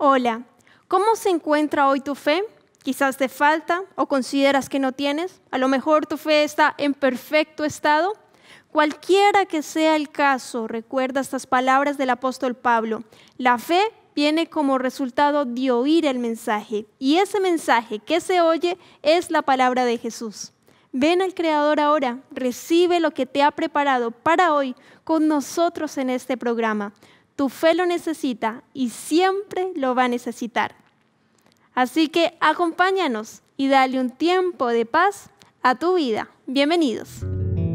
Hola, ¿cómo se encuentra hoy tu fe? Quizás te falta o consideras que no tienes. A lo mejor tu fe está en perfecto estado. Cualquiera que sea el caso, recuerda estas palabras del apóstol Pablo. La fe viene como resultado de oír el mensaje. Y ese mensaje que se oye es la palabra de Jesús. Ven al Creador ahora, recibe lo que te ha preparado para hoy con nosotros en este programa. Tu fe lo necesita y siempre lo va a necesitar. Así que acompáñanos y dale un tiempo de paz a tu vida. Bienvenidos.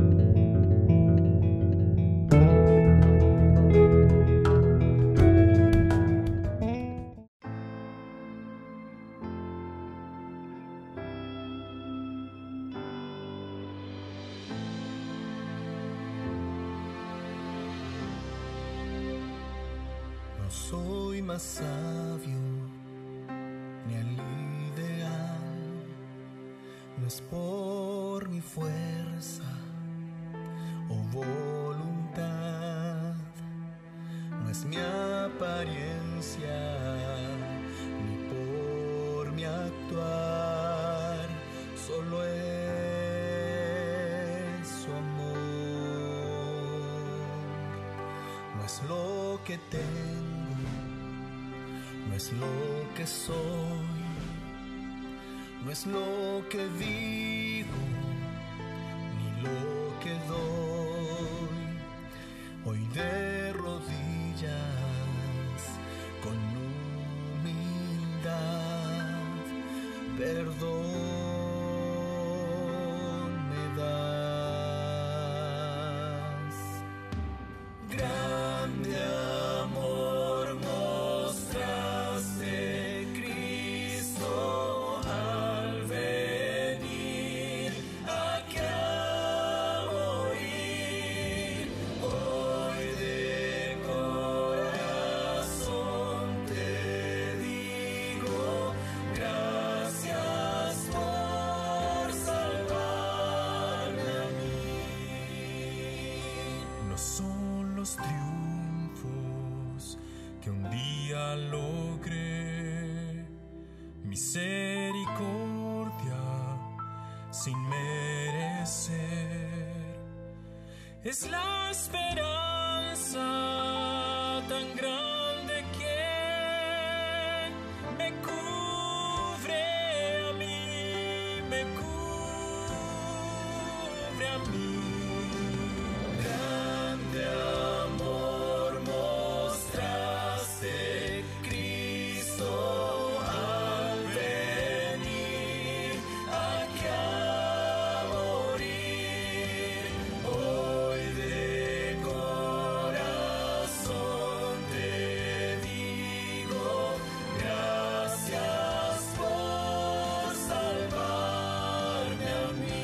No soy más sabio ni el ideal, no es por mi fuerza o voluntad, no es mi apariencia ni por mi actuar, solo es su amor. No es lo que tengo, no es lo que soy, no es lo que digo, ni lo que doy. Hoy de rodillas, con humildad, perdón me das. Grande amor mostraste, Cristo, al venir aquí a morir. Hoy de corazón te digo, gracias por salvarme a mí. No son los triunfos que un día logré, misericordia sin merecer, es la esperanza tan grande que me cubre a mí, me cubre a mí. Grande amor mostraste, Cristo, al venir aquí a morir. Hoy de corazón te digo, gracias por salvarme a mí.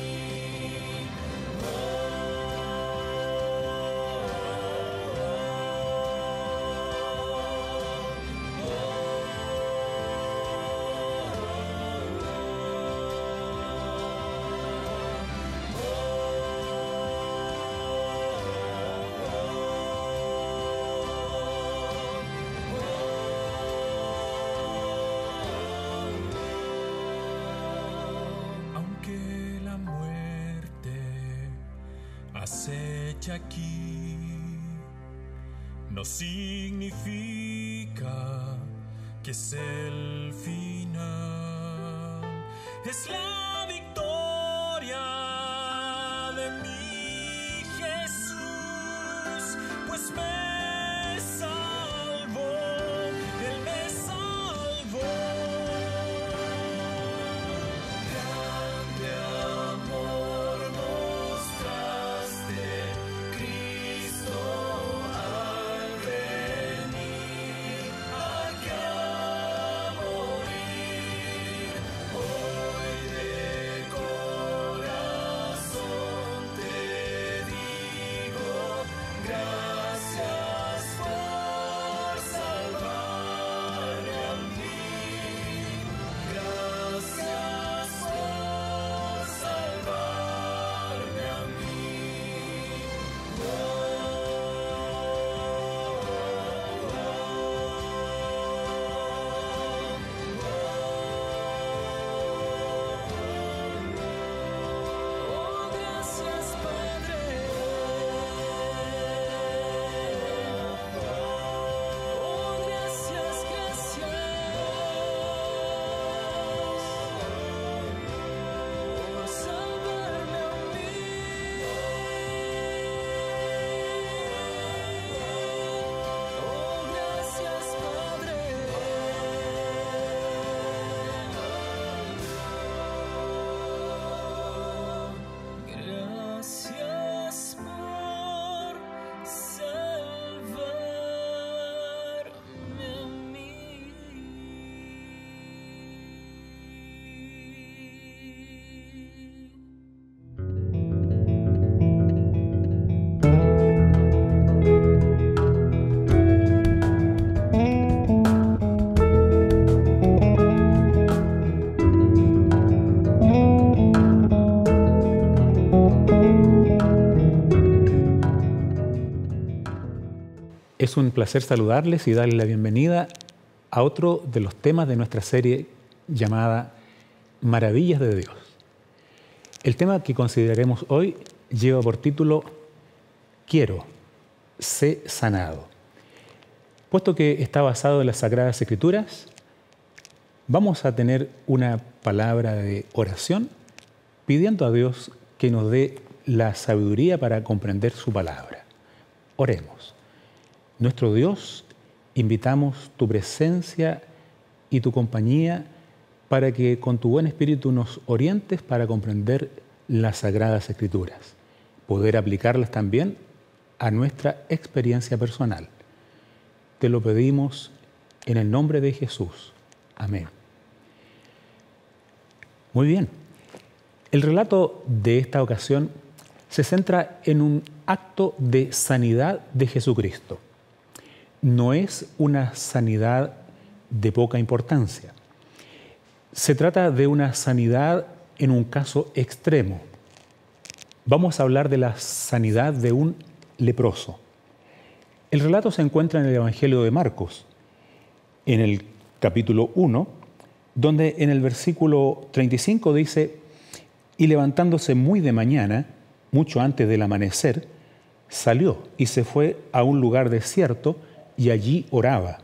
Aunque la muerte acecha aquí, no significa que es el final, es la victoria de mi Jesús, pues me salvó, Él me salvó. Grande amor mostraste, Cristo, al venir aquí a morir. Hoy de corazón te digo, gracias Es un placer saludarles y darles la bienvenida a otro de los temas de nuestra serie llamada Maravillas de Dios. El tema que consideraremos hoy lleva por título Quiero, sé sanado. Puesto que está basado en las Sagradas Escrituras, vamos a tener una palabra de oración pidiendo a Dios que nos dé la sabiduría para comprender su palabra. Oremos. Nuestro Dios, invitamos tu presencia y tu compañía para que con tu buen espíritu nos orientes para comprender las Sagradas Escrituras, poder aplicarlas también a nuestra experiencia personal. Te lo pedimos en el nombre de Jesús. Amén. Muy bien. El relato de esta ocasión se centra en un acto de sanidad de Jesucristo. No es una sanidad de poca importancia. Se trata de una sanidad en un caso extremo. Vamos a hablar de la sanidad de un leproso. El relato se encuentra en el Evangelio de Marcos, en el capítulo 1, donde en el versículo 35 dice: «Y levantándose muy de mañana, mucho antes del amanecer, salió y se fue a un lugar desierto y allí oraba.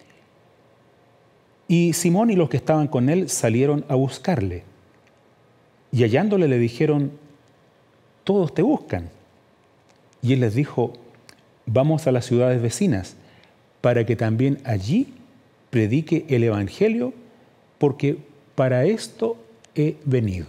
Y Simón y los que estaban con él salieron a buscarle. Y hallándole le dijeron: todos te buscan. Y él les dijo: vamos a las ciudades vecinas, para que también allí predique el Evangelio, porque para esto he venido».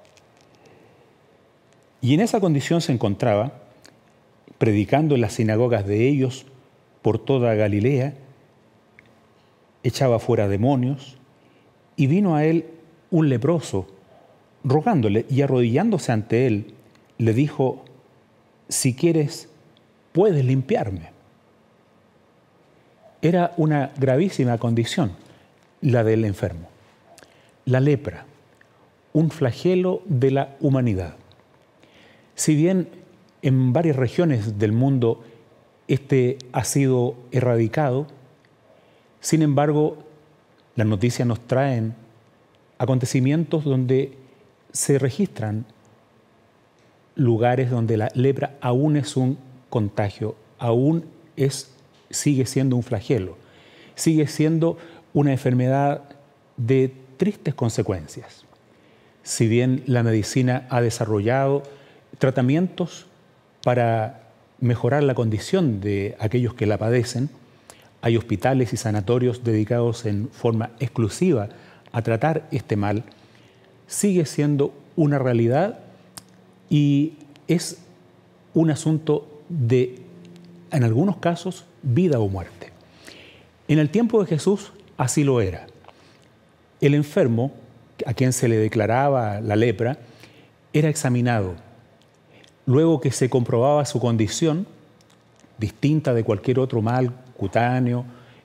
Y en esa condición se encontraba, predicando en las sinagogas de ellos por toda Galilea, echaba fuera demonios, y vino a él un leproso, rogándole, y arrodillándose ante él, le dijo: si quieres, puedes limpiarme. Era una gravísima condición, la del enfermo. La lepra, un flagelo de la humanidad. Si bien en varias regiones del mundo este ha sido erradicado, sin embargo, las noticias nos traen acontecimientos donde se registran lugares donde la lepra aún es un contagio, sigue siendo un flagelo, sigue siendo una enfermedad de tristes consecuencias. Si bien la medicina ha desarrollado tratamientos para mejorar la condición de aquellos que la padecen, hay hospitales y sanatorios dedicados en forma exclusiva a tratar este mal, sigue siendo una realidad y es un asunto de, en algunos casos, vida o muerte. En el tiempo de Jesús así lo era. El enfermo, a quien se le declaraba la lepra, era examinado. Luego que se comprobaba su condición, distinta de cualquier otro mal cutáneo,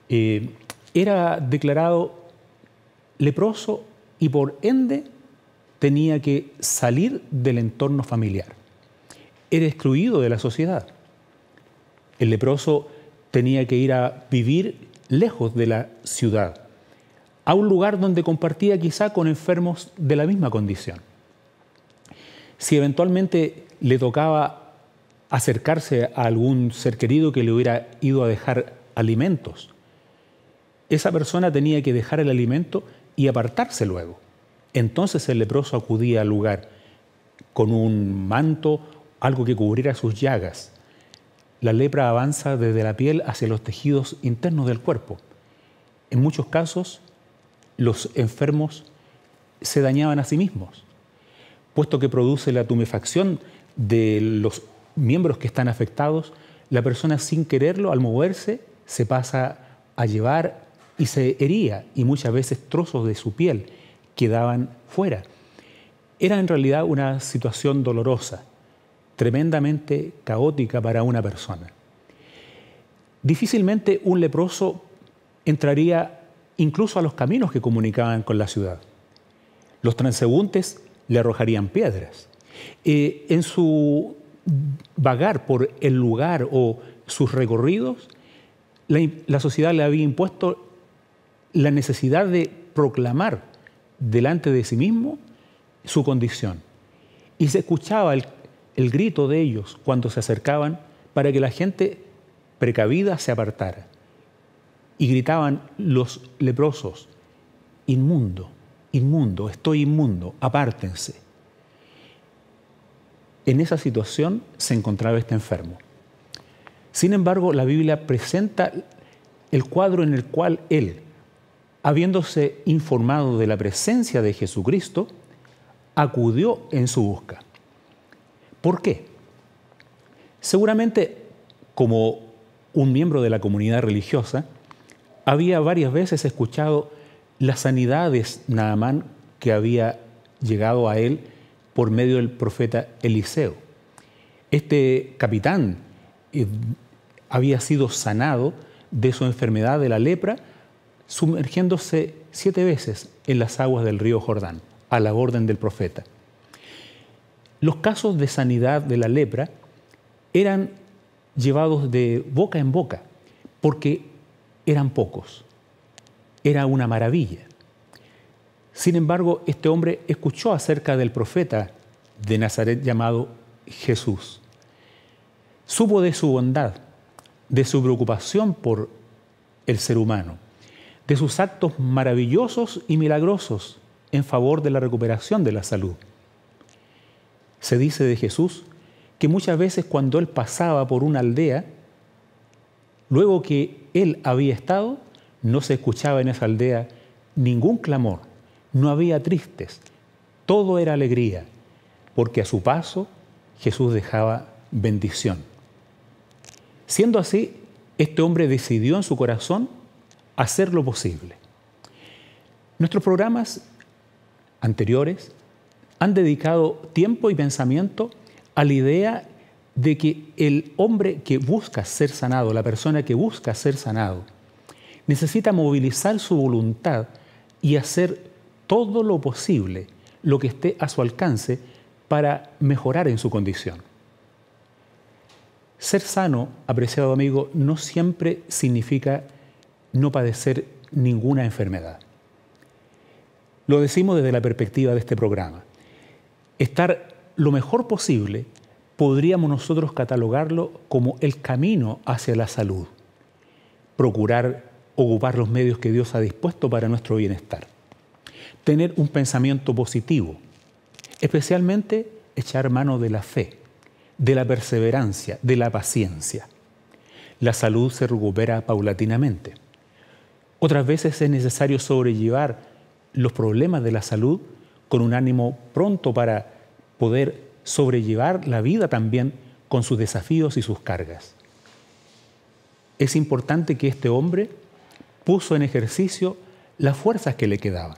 era declarado leproso y por ende tenía que salir del entorno familiar. Era excluido de la sociedad. El leproso tenía que ir a vivir lejos de la ciudad, a un lugar donde compartía quizá con enfermos de la misma condición. Si eventualmente le tocaba acercarse a algún ser querido que le hubiera ido a dejar alimentos, esa persona tenía que dejar el alimento y apartarse luego. Entonces el leproso acudía al lugar con un manto, algo que cubriera sus llagas. La lepra avanza desde la piel hacia los tejidos internos del cuerpo. En muchos casos, los enfermos se dañaban a sí mismos, puesto que produce la tumefacción de los miembros que están afectados. La persona, sin quererlo, al moverse, se pasa a llevar y se hería, y muchas veces trozos de su piel quedaban fuera. Era en realidad una situación dolorosa, tremendamente caótica para una persona. Difícilmente un leproso entraría incluso a los caminos que comunicaban con la ciudad. Los transeúntes le arrojarían piedras. En su vagar por el lugar o sus recorridos, La sociedad le había impuesto la necesidad de proclamar delante de sí mismo su condición. Y se escuchaba el grito de ellos cuando se acercaban para que la gente precavida se apartara. Y gritaban los leprosos: inmundo, inmundo, estoy inmundo, apártense. En esa situación se encontraba este enfermo. Sin embargo, la Biblia presenta el cuadro en el cual él, habiéndose informado de la presencia de Jesucristo, acudió en su busca. ¿Por qué? Seguramente, como un miembro de la comunidad religiosa, había varias veces escuchado las sanidades Naamán que había llegado a él por medio del profeta Eliseo. Este capitán había sido sanado de su enfermedad de la lepra, sumergiéndose 7 veces en las aguas del río Jordán, a la orden del profeta. Los casos de sanidad de la lepra eran llevados de boca en boca, porque eran pocos. Era una maravilla. Sin embargo, este hombre escuchó acerca del profeta de Nazaret llamado Jesús. Supo de su bondad, de su preocupación por el ser humano, de sus actos maravillosos y milagrosos en favor de la recuperación de la salud. Se dice de Jesús que muchas veces cuando él pasaba por una aldea, luego que él había estado, no se escuchaba en esa aldea ningún clamor, no había tristes, todo era alegría, porque a su paso Jesús dejaba bendición. Siendo así, este hombre decidió en su corazón hacer lo posible. Nuestros programas anteriores han dedicado tiempo y pensamiento a la idea de que el hombre que busca ser sanado, la persona que busca ser sanado, necesita movilizar su voluntad y hacer todo lo posible, lo que esté a su alcance, para mejorar en su condición. Ser sano, apreciado amigo, no siempre significa no padecer ninguna enfermedad. Lo decimos desde la perspectiva de este programa. Estar lo mejor posible, podríamos nosotros catalogarlo como el camino hacia la salud. Procurar ocupar los medios que Dios ha dispuesto para nuestro bienestar. Tener un pensamiento positivo, especialmente echar mano de la fe, de la perseverancia, de la paciencia. La salud se recupera paulatinamente. Otras veces es necesario sobrellevar los problemas de la salud con un ánimo pronto para poder sobrellevar la vida también con sus desafíos y sus cargas. Es importante que este hombre puso en ejercicio las fuerzas que le quedaban.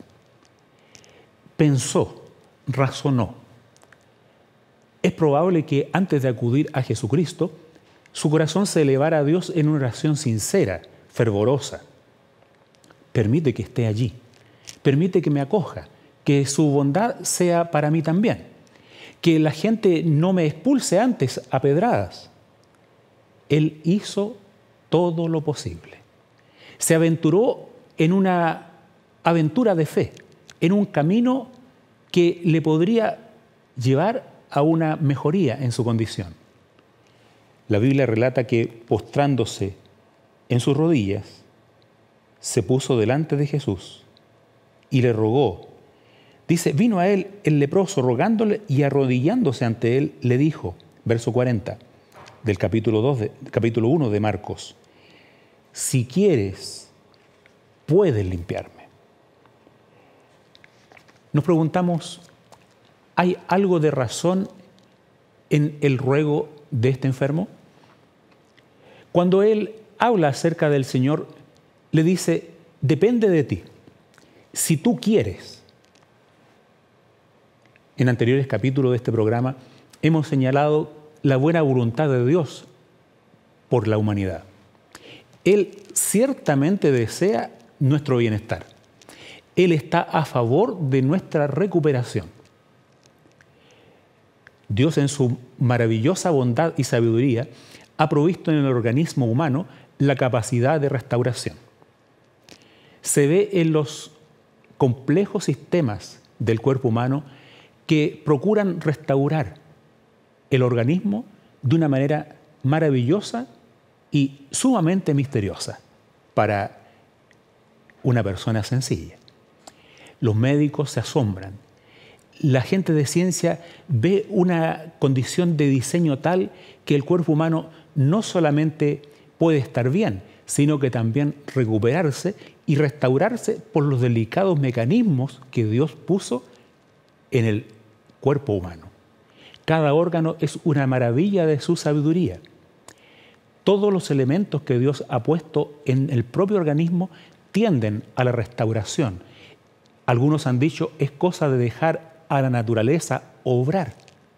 Pensó, razonó. Es probable que antes de acudir a Jesucristo, su corazón se elevara a Dios en una oración sincera, fervorosa. Permite que esté allí, permite que me acoja, que su bondad sea para mí también, que la gente no me expulse antes a pedradas. Él hizo todo lo posible. Se aventuró en una aventura de fe, en un camino que le podría llevar a una mejoría en su condición. La Biblia relata que, postrándose en sus rodillas, se puso delante de Jesús y le rogó. Dice, vino a él el leproso rogándole y arrodillándose ante él, le dijo, verso 40 del capítulo 1 de Marcos, si quieres, puedes limpiarme. Nos preguntamos, ¿hay algo de razón en el ruego de este enfermo? Cuando él habla acerca del Señor, le dice, depende de ti. Si tú quieres. En anteriores capítulos de este programa hemos señalado la buena voluntad de Dios por la humanidad. Él ciertamente desea nuestro bienestar. Él está a favor de nuestra recuperación. Dios, en su maravillosa bondad y sabiduría, ha provisto en el organismo humano la capacidad de restauración. Se ve en los complejos sistemas del cuerpo humano que procuran restaurar el organismo de una manera maravillosa y sumamente misteriosa para una persona sencilla. Los médicos se asombran. La gente de ciencia ve una condición de diseño tal que el cuerpo humano no solamente puede estar bien, sino que también recuperarse y restaurarse por los delicados mecanismos que Dios puso en el cuerpo humano. Cada órgano es una maravilla de su sabiduría. Todos los elementos que Dios ha puesto en el propio organismo tienden a la restauración. Algunos han dicho, es cosa de dejar a la naturaleza obrar.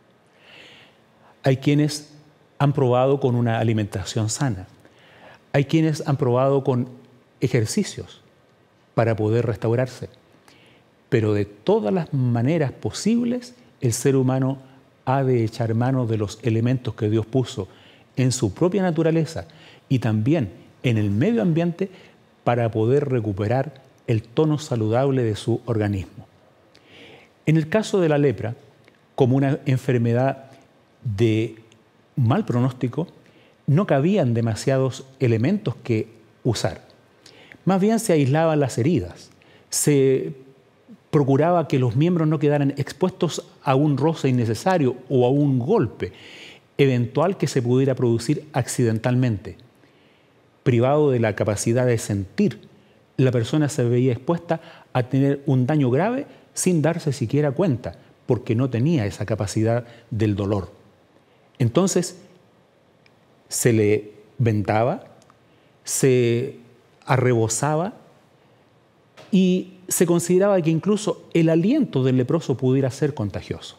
Hay quienes han probado con una alimentación sana. Hay quienes han probado con ejercicios para poder restaurarse. Pero de todas las maneras posibles, el ser humano ha de echar mano de los elementos que Dios puso en su propia naturaleza y también en el medio ambiente para poder recuperar el tono saludable de su organismo. En el caso de la lepra, como una enfermedad de mal pronóstico, no cabían demasiados elementos que usar. Más bien se aislaban las heridas, se procuraba que los miembros no quedaran expuestos a un roce innecesario o a un golpe eventual que se pudiera producir accidentalmente. Privado de la capacidad de sentir, la persona se veía expuesta a tener un daño grave sin darse siquiera cuenta, porque no tenía esa capacidad del dolor. Entonces, se le vendaba, se arrebozaba y se consideraba que incluso el aliento del leproso pudiera ser contagioso.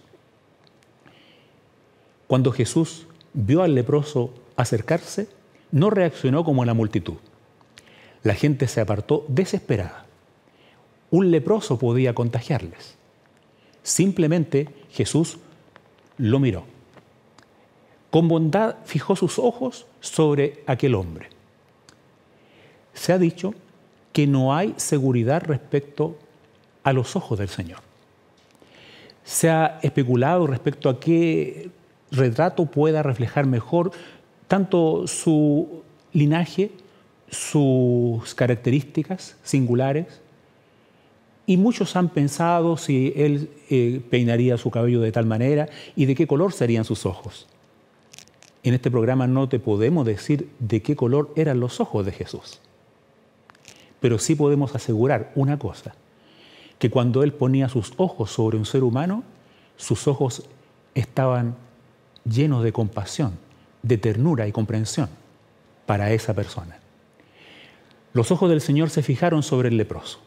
Cuando Jesús vio al leproso acercarse, no reaccionó como la multitud. La gente se apartó desesperada. Un leproso podía contagiarles. Simplemente Jesús lo miró. Con bondad fijó sus ojos sobre aquel hombre. Se ha dicho que no hay seguridad respecto a los ojos del Señor. Se ha especulado respecto a qué retrato pueda reflejar mejor tanto su linaje, sus características singulares, y muchos han pensado si él peinaría su cabello de tal manera y de qué color serían sus ojos. En este programa no te podemos decir de qué color eran los ojos de Jesús, pero sí podemos asegurar una cosa, que cuando él ponía sus ojos sobre un ser humano, sus ojos estaban llenos de compasión, de ternura y comprensión para esa persona. Los ojos del Señor se fijaron sobre el leproso.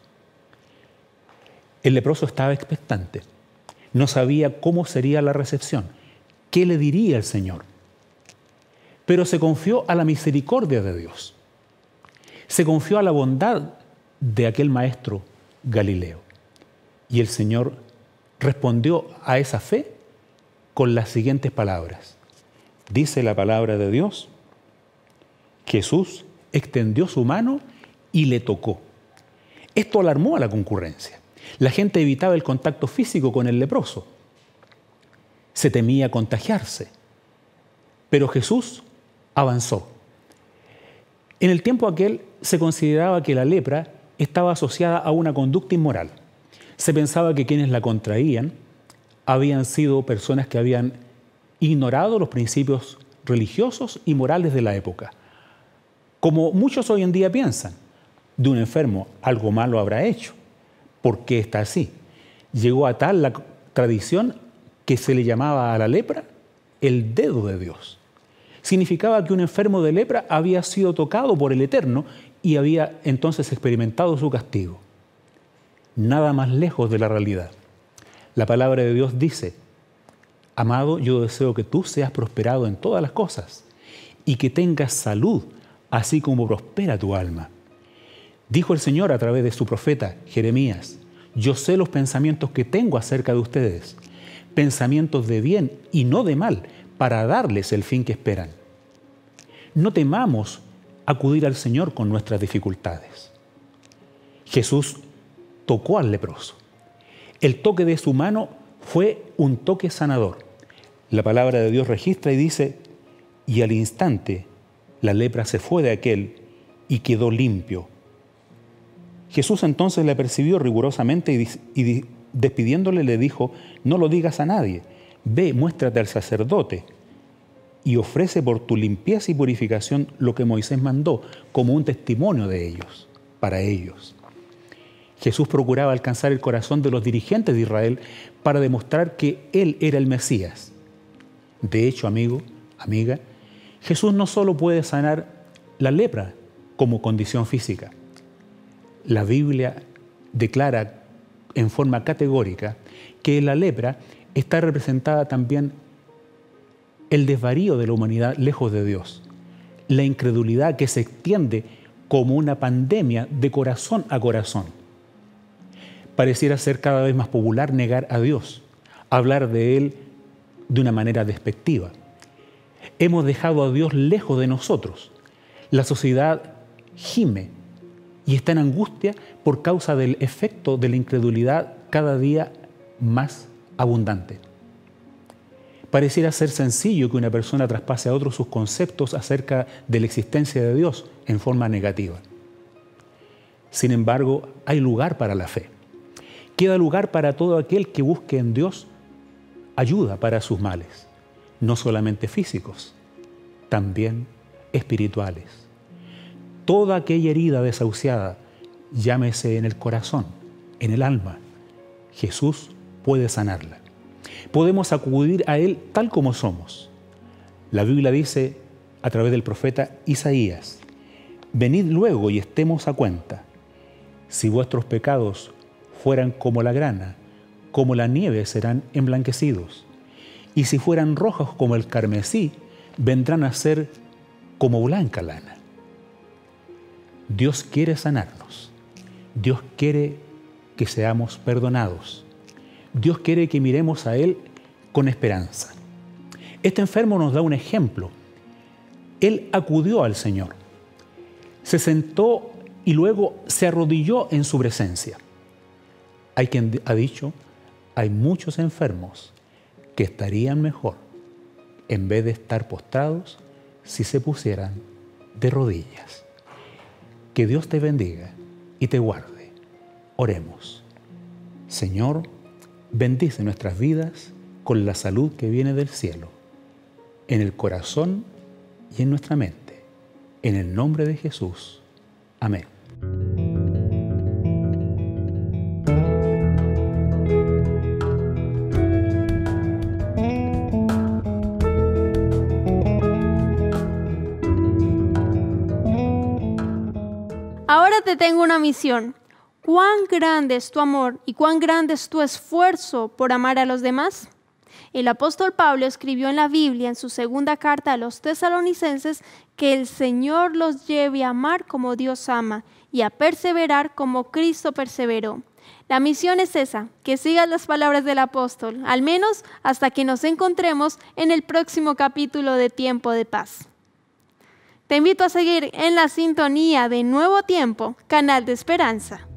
El leproso estaba expectante. No sabía cómo sería la recepción, qué le diría el Señor. Pero se confió a la misericordia de Dios. Se confió a la bondad de aquel maestro Galileo. Y el Señor respondió a esa fe con las siguientes palabras. Dice la palabra de Dios: Jesús extendió su mano y le tocó. Esto alarmó a la concurrencia. La gente evitaba el contacto físico con el leproso. Se temía contagiarse. Pero Jesús avanzó. En el tiempo aquel se consideraba que la lepra estaba asociada a una conducta inmoral. Se pensaba que quienes la contraían habían sido personas que habían ignorado los principios religiosos y morales de la época. Como muchos hoy en día piensan, de un enfermo algo malo habrá hecho. ¿Por qué está así? Llegó a tal la tradición que se le llamaba a la lepra el dedo de Dios. Significaba que un enfermo de lepra había sido tocado por el Eterno y había entonces experimentado su castigo. Nada más lejos de la realidad. La palabra de Dios dice: amado, yo deseo que tú seas prosperado en todas las cosas y que tengas salud, así como prospera tu alma. Dijo el Señor a través de su profeta Jeremías: yo sé los pensamientos que tengo acerca de ustedes, pensamientos de bien y no de mal, para darles el fin que esperan. No temamos acudir al Señor con nuestras dificultades. Jesús tocó al leproso. El toque de su mano fue un toque sanador. La palabra de Dios registra y dice, y al instante la lepra se fue de aquel y quedó limpio. Jesús entonces le percibió rigurosamente y despidiéndole le dijo, no lo digas a nadie, ve, muéstrate al sacerdote y ofrece por tu limpieza y purificación lo que Moisés mandó como un testimonio de ellos, para ellos. Jesús procuraba alcanzar el corazón de los dirigentes de Israel para demostrar que Él era el Mesías. De hecho, amigo, amiga, Jesús no solo puede sanar la lepra como condición física. La Biblia declara en forma categórica que en la lepra está representada también el desvarío de la humanidad lejos de Dios, la incredulidad que se extiende como una pandemia de corazón a corazón. Pareciera ser cada vez más popular negar a Dios, hablar de Él de una manera despectiva. Hemos dejado a Dios lejos de nosotros. La sociedad gime y está en angustia por causa del efecto de la incredulidad cada día más abundante. Pareciera ser sencillo que una persona traspase a otros sus conceptos acerca de la existencia de Dios en forma negativa. Sin embargo, hay lugar para la fe. Queda lugar para todo aquel que busque en Dios ayuda para sus males, no solamente físicos, también espirituales. Toda aquella herida desahuciada, llámese en el corazón, en el alma, Jesús puede sanarla. Podemos acudir a Él tal como somos. La Biblia dice a través del profeta Isaías, venid luego y estemos a cuenta. Si vuestros pecados fueran como la grana, como la nieve serán emblanquecidos. Y si fueran rojos como el carmesí, vendrán a ser como blanca lana. Dios quiere sanarnos. Dios quiere que seamos perdonados. Dios quiere que miremos a Él con esperanza. Este enfermo nos da un ejemplo. Él acudió al Señor, se sentó y luego se arrodilló en su presencia. Hay quien ha dicho, hay muchos enfermos que estarían mejor en vez de estar postrados si se pusieran de rodillas. Que Dios te bendiga y te guarde. Oremos. Señor, bendice nuestras vidas con la salud que viene del cielo, en el corazón y en nuestra mente. En el nombre de Jesús. Amén. Ahora te tengo una misión. ¿Cuán grande es tu amor y cuán grande es tu esfuerzo por amar a los demás? El apóstol Pablo escribió en la Biblia, en su segunda carta a los tesalonicenses, que el Señor los lleve a amar como Dios ama y a perseverar como Cristo perseveró. La misión es esa, que sigas las palabras del apóstol, al menos hasta que nos encontremos en el próximo capítulo de Tiempo de Paz. Te invito a seguir en la sintonía de Nuevo Tiempo, canal de esperanza.